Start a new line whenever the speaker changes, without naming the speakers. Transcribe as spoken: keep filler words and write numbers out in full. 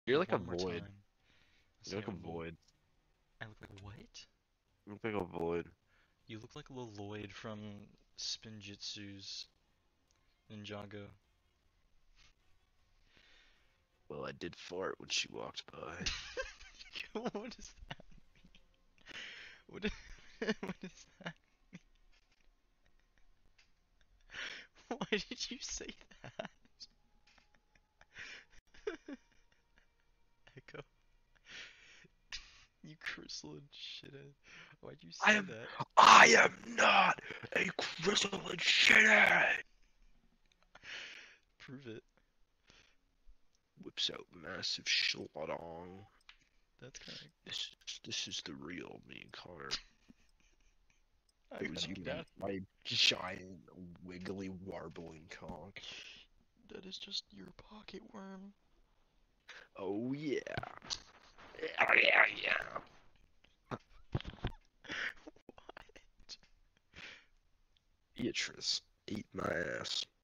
You're like a
one more
void.
time.
You're
Say
like a
a vo-
void.
I look like what?
You look like a void.
You look like Lloyd from Spinjitzu's Ninjago.
Well, I did fart when she walked by.
What does that mean? What, what is that? Why did you say that? Echo. You chrysalid shithead. Why'd you
I
say
am.
that?
I am not a chrysalid shithead.
Prove it.
Whips out massive shlong.
That's kind of.
This, this is the real me, Connor.
I
It was you,
gotta.
my giant, wiggly, warbling cock.
That is just your pocket worm.
Oh yeah. Oh yeah, yeah.
What?
Beatrice, eat my ass.